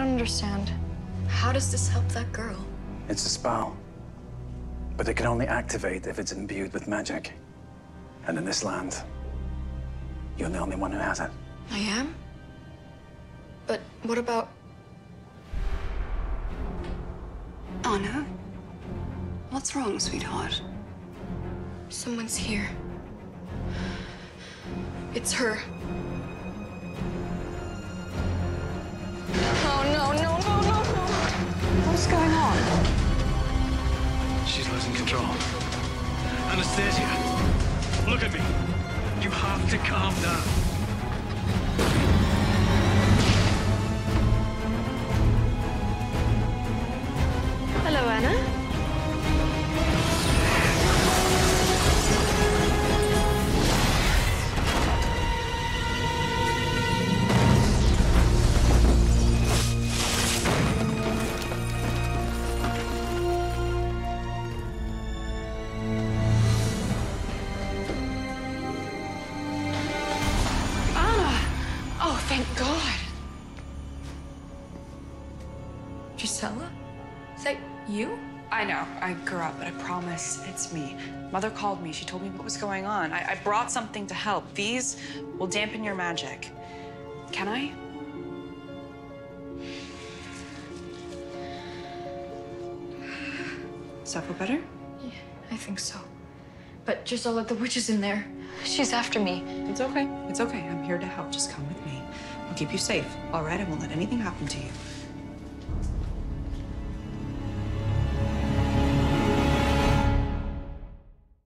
don't understand. How does this help that girl? It's a spell. But it can only activate if it's imbued with magic. And in this land, you're the only one who has it. I am? But what about... Anna? What's wrong, sweetheart? Someone's here. It's her. Oh, no, no, no, no, no. What's going on? She's losing control. Anastasia, look at me. You have to calm down. Hello, Anna. Oh, thank God. Gisela? Is that you? I know. I grew up, but I promise it's me. Mother called me. She told me what was going on. I brought something to help. These will dampen your magic. Can I? Does that feel better? Yeah, I think so. But Gisela, the witch is in there. She's after me. It's okay. It's okay. I'm here to help. Just come with me. I'll keep you safe, all right? I won't let anything happen to you.